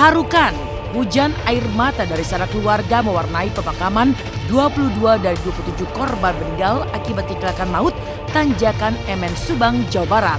Mengharukan, hujan air mata dari sanak keluarga mewarnai pemakaman 22 dari 27 korban meninggal akibat kecelakaan maut Tanjakan MN Subang, Jawa Barat.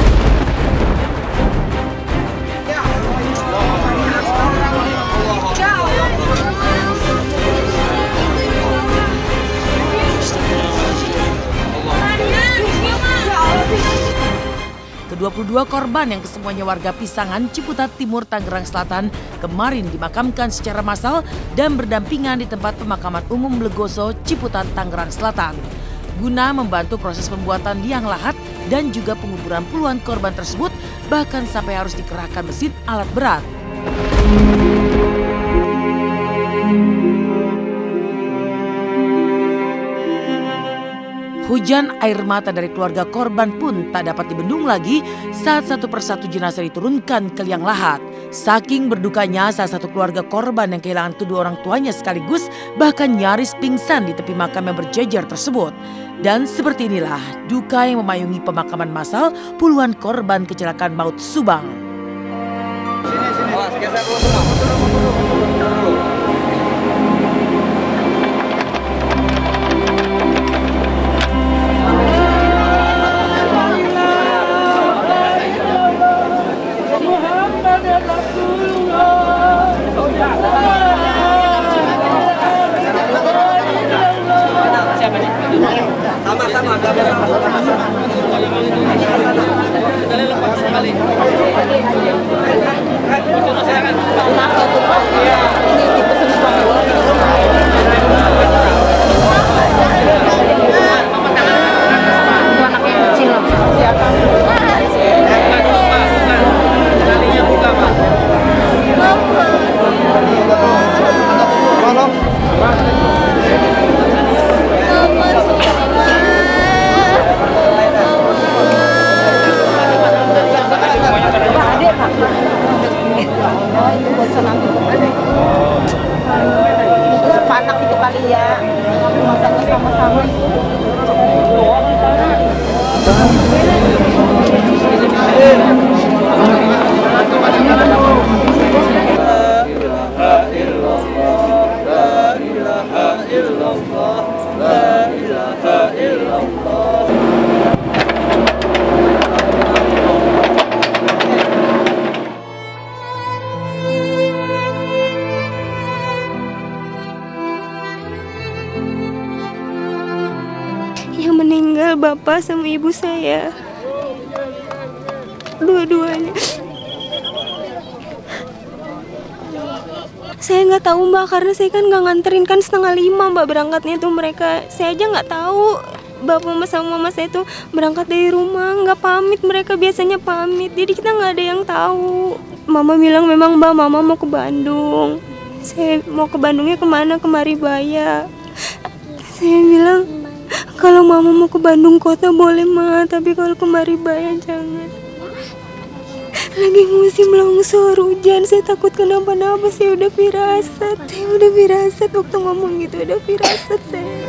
Ke-22 korban yang kesemuanya warga Pisangan, Ciputat Timur, Tangerang Selatan kemarin dimakamkan secara massal dan berdampingan di tempat pemakaman umum Legoso, Ciputat, Tangerang Selatan. Guna membantu proses pembuatan liang lahat dan juga penguburan puluhan korban tersebut, bahkan sampai harus dikerahkan mesin alat berat. Hujan air mata dari keluarga korban pun tak dapat dibendung lagi saat satu persatu jenazah diturunkan ke liang lahat. Saking berdukanya, salah satu keluarga korban yang kehilangan kedua orang tuanya sekaligus bahkan nyaris pingsan di tepi makam yang berjejer tersebut. Dan seperti inilah duka yang memayungi pemakaman massal puluhan korban kecelakaan maut Subang. Awas, geser dulu semua. Sepanak itu kali ya, masanya sama-sama. Yang meninggal bapak sama ibu saya, dua-duanya. Saya nggak tahu mbak, karena saya kan nggak nganterin, kan 4:30 mbak berangkatnya tuh mereka. Saya aja nggak tahu bapak sama mama saya tuh berangkat dari rumah, nggak pamit, mereka biasanya pamit, jadi kita nggak ada yang tahu. Mama bilang memang mbak, mama mau ke Bandung. Saya mau ke Bandungnya kemana? Ke Maribaya. Saya bilang, kalau mama mau ke Bandung kota boleh ma, tapi kalau ke Maribaya jangan. Lagi musim longsor, hujan, saya takut kenapa-napa. Saya udah firasat, waktu ngomong gitu, udah firasat saya.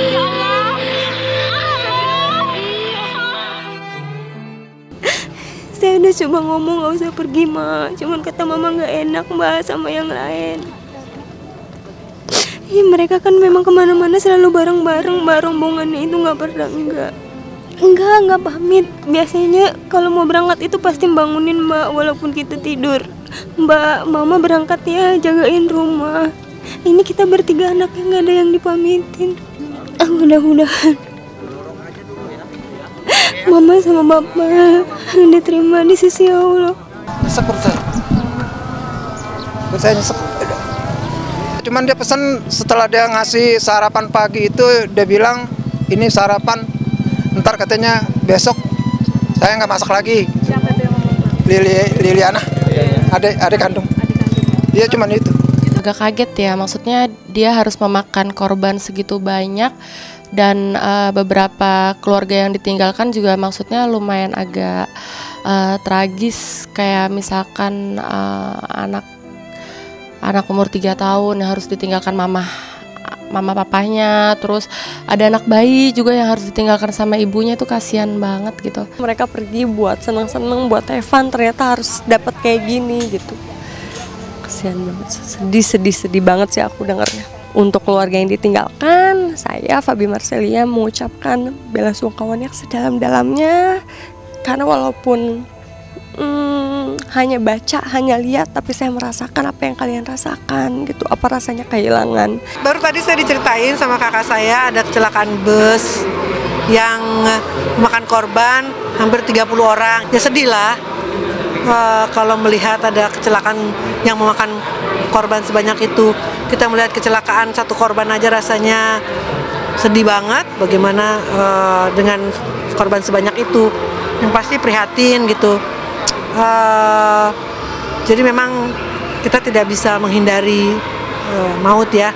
Saya udah coba ngomong gak usah pergi ma, cuman kata mama gak enak mbak sama yang lain. Ya mereka kan memang kemana-mana selalu bareng-bareng, mbak, rombongannya itu nggak pernah enggak pamit. Biasanya kalau mau berangkat itu pasti bangunin mbak walaupun kita tidur. Mbak, mama berangkat ya, jagain rumah. Ini kita bertiga anaknya nggak ada yang dipamitin. Mudah-mudahan mama sama bapak diterima di sisi Allah. Saya nyesek. Cuman dia pesan setelah dia ngasih sarapan pagi itu, dia bilang ini sarapan, ntar katanya besok saya nggak masak lagi. Siapa itu yang ngomong? Liliana, adik kandung. Iya cuman itu. Agak kaget ya, maksudnya dia harus memakan korban segitu banyak dan beberapa keluarga yang ditinggalkan juga maksudnya lumayan agak tragis, kayak misalkan anak umur 3 tahun yang harus ditinggalkan mama papanya, terus ada anak bayi juga yang harus ditinggalkan sama ibunya, itu kasihan banget gitu. Mereka pergi buat seneng-seneng, buat have fun, ternyata harus dapat kayak gini gitu. kasihan banget, sedih banget sih aku dengarnya. Untuk keluarga yang ditinggalkan, saya Fabi Marcelia mengucapkan bela sungkawa yang sedalam-dalamnya. Karena walaupun hanya baca, hanya lihat, tapi saya merasakan apa yang kalian rasakan gitu. Apa rasanya kehilangan. Baru tadi saya diceritain sama kakak saya ada kecelakaan bus yang memakan korban hampir 30 orang. Ya sedih lah kalau melihat ada kecelakaan yang memakan korban sebanyak itu. Kita melihat kecelakaan satu korban aja rasanya sedih banget. Bagaimana dengan korban sebanyak itu, yang pasti prihatin gitu. Jadi memang kita tidak bisa menghindari maut ya.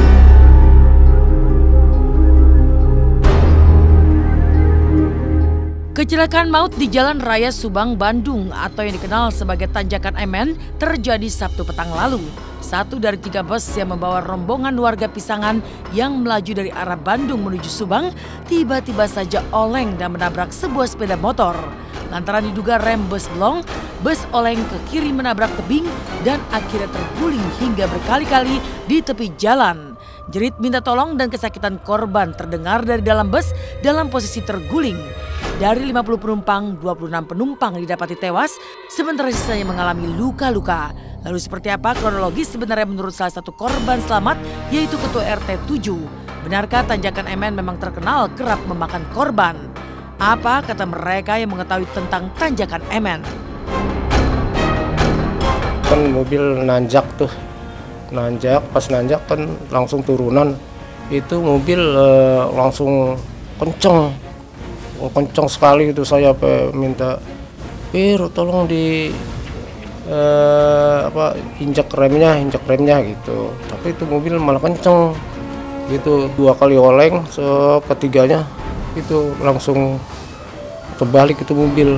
Kecelakaan maut di Jalan Raya Subang, Bandung atau yang dikenal sebagai Tanjakan Emen terjadi Sabtu petang lalu. Satu dari 3 bus yang membawa rombongan warga Pisangan yang melaju dari arah Bandung menuju Subang tiba-tiba saja oleng dan menabrak sebuah sepeda motor. Lantaran diduga rem bus blong, bus oleng ke kiri menabrak tebing dan akhirnya terguling hingga berkali-kali di tepi jalan. Jerit minta tolong dan kesakitan korban terdengar dari dalam bus dalam posisi terguling. Dari 50 penumpang, 26 penumpang didapati tewas, sementara sisanya mengalami luka-luka. Lalu seperti apa kronologis sebenarnya menurut salah satu korban selamat, yaitu Ketua RT 7. Benarkah Tanjakan Emen memang terkenal kerap memakan korban? Apa kata mereka yang mengetahui tentang Tanjakan Emen? Kan mobil nanjak tuh, pas nanjak kan langsung turunan. Itu mobil langsung kenceng sekali itu. Saya minta, tolong di injak remnya gitu. Tapi itu mobil malah kenceng gitu, 2 kali oleng, ketiganya itu langsung kebalik itu mobil.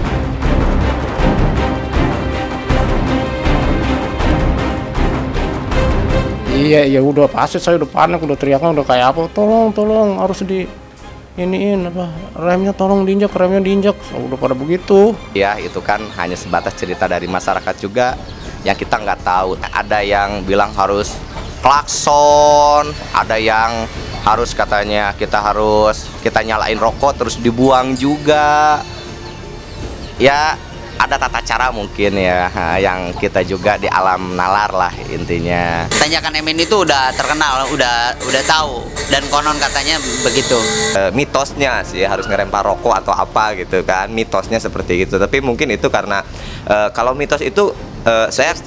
Iya udah pasti saya udah panik, udah teriaknya udah kayak apa, tolong harus iniin remnya, tolong diinjak, udah pada begitu. Ya itu kan hanya sebatas cerita dari masyarakat juga yang kita nggak tahu. Ada yang bilang harus klakson, ada yang harus katanya kita nyalain rokok terus dibuang juga. Ya ada tata cara mungkin ya yang kita juga di alam nalar lah intinya. Tanjakan Emen itu udah terkenal, udah tahu dan konon katanya begitu. Mitosnya sih harus ngerempar rokok atau apa gitu kan, mitosnya seperti itu. Tapi mungkin itu karena kalau mitos itu saya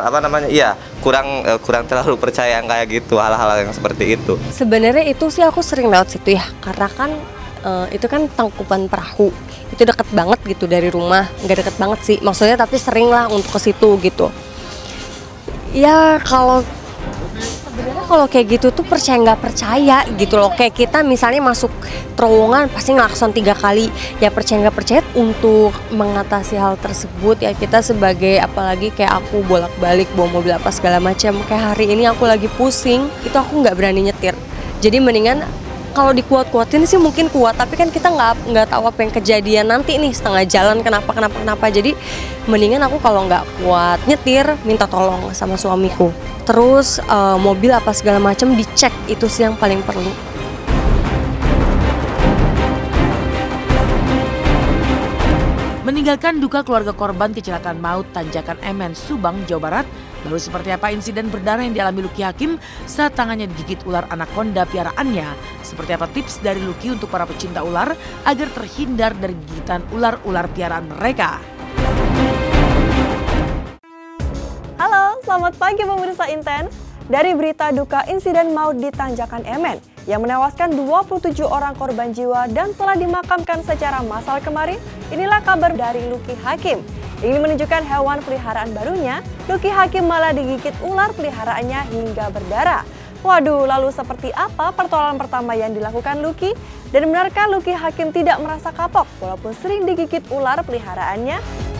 kurang terlalu percaya yang kayak gitu, hal-hal yang seperti itu. Sebenarnya itu sih aku sering lewat situ ya, karena kan itu kan Tangkuban Perahu, itu deket banget gitu dari rumah. Nggak deket banget sih maksudnya, tapi sering lah untuk ke situ gitu ya. Sebenarnya kalau kayak gitu tuh percaya nggak percaya gitu loh. Kayak kita misalnya masuk terowongan pasti ngelakson 3 kali, ya percaya nggak percaya. Untuk mengatasi hal tersebut ya kita sebagai, apalagi kayak aku bolak-balik bawa mobil apa segala macam, kayak hari ini aku lagi pusing, itu aku nggak berani nyetir. Jadi mendingan kalau dikuat-kuatin sih mungkin kuat, tapi kan kita nggak tahu apa yang kejadian nanti nih setengah jalan kenapa. Jadi mendingan aku kalau nggak kuat nyetir minta tolong sama suamiku. Terus mobil apa segala macam dicek, itu sih yang paling perlu. Meninggalkan duka keluarga korban kecelakaan maut Tanjakan Emen, Subang, Jawa Barat, lalu seperti apa insiden berdarah yang dialami Luki Hakim saat tangannya digigit ular anaconda piaraannya? Seperti apa tips dari Luki untuk para pecinta ular agar terhindar dari gigitan ular-ular piaraan mereka? Halo, selamat pagi pemirsa Intens. Dari berita duka insiden maut di Tanjakan Emen yang menewaskan 27 orang korban jiwa dan telah dimakamkan secara massal kemarin, inilah kabar dari Luki Hakim. Ini menunjukkan hewan peliharaan barunya, Luki Hakim malah digigit ular peliharaannya hingga berdarah. Waduh, lalu seperti apa pertolongan pertama yang dilakukan Luki? Dan benarkah Luki Hakim tidak merasa kapok walaupun sering digigit ular peliharaannya?